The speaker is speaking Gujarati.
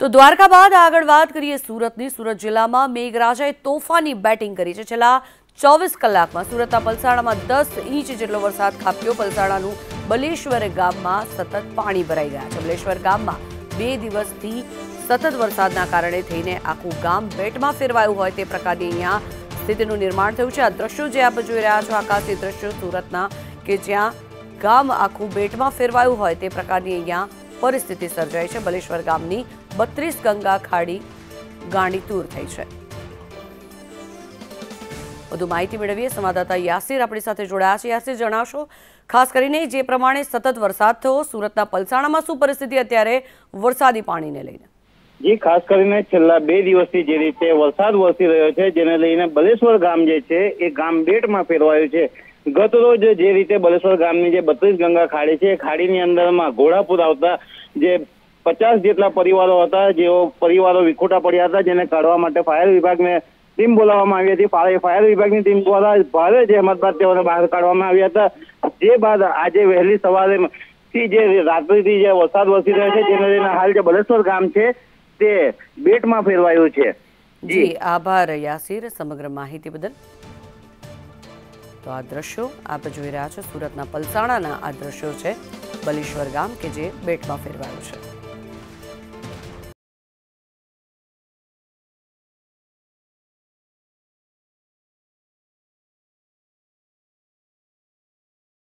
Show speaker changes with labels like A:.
A: તો દ્વારકા બાદ આગળ વાત કરીએ સુરતની। સુરત જિલ્લામાં મેઘરાજાએ તોફાની બેટિંગ કરી છે। છેલ્લા 24 કલાકમાં સુરતના પલસાણામાં 10 ઇંચ જેટલો વરસાદ ખાબક્યો। પલસાણાનું બલેશ્વર ગામમાં સતત પાણી ભરાઈ ગયા છે। બલેશ્વર ગામમાં 2 દિવસથી સતત વરસાદના કારણે થઈને આખું ગામ બેટમાં ફેરવાયું હોય તે પ્રકારની અહીંયા સ્થિતિનું નિર્માણ થયું છે। આ દ્રશ્યો જે આપ જોઈ રહ્યા છો આકાશી દ્રશ્યો સુરતના કે જ્યાં ગામ આખું બેટમાં ફેરવાયું હોય તે પ્રકારની અહીંયા પરિસ્થિતિ સર્જાઈ છે। બલેશ્વર ગામની 32 ગંગા ખાડી ગાંડીતુર થઈ છે। વધુ માહિતી મેળવીએ સંવાદદાતા યાસીર આપણી સાથે જોડાયા છે। યાસીર, જણાવશો ખાસ કરીને જે પ્રમાણે સતત વરસાદ થયો સુરતના પલસાણામાં શું પરિસ્થિતિ અત્યારે વરસાદી પાણીને લઈને?
B: જી, ખાસ કરીને છેલ્લા 2 દિવસથી જે રીતે વરસાદ વરસી રહ્યો છે જેને લઈને બલેશ્વર ગામ જે છે એ ગામ બેટમાં ફેરવાયું છે। ગત રોજ જે રીતે બલેશ્વર ગામની જે 32 ગંગા ખાડી છે એ ખાડીની અંદરમાં ઘોડાપુર આવતા જે 50 જેટલા પરિવારો હતા જેઓ પરિવારો વિખોટા પડ્યા હતા જેને કાઢવા માટે ફાયર વિભાગને ટીમ બોલાવવામાં આવી હતી। ફાયર વિભાગની ટીમ દ્વારા ભારે જહેમત બાદ તેઓને બહાર કાઢવામાં આવ્યા હતા। જે બાદ આજે વહેલી સવારે થી જે રાત્રિથી જે વરસાદ વરસી રહ્યો છે જેને લઈને હાલ જે બલેશ્વર ગામ છે તે બેટમાં ફેરવાયું છે।
A: જી આભાર યાસીર સમગ્ર માહિતી બદલ। તો આ દ્રશ્યો આપ જોઈ રહ્યા છો સુરતના પલસાણાના આ દ્રશ્યો છે બલેશ્વર ગામ કે જે બેટમાં ફેરવાયું છે।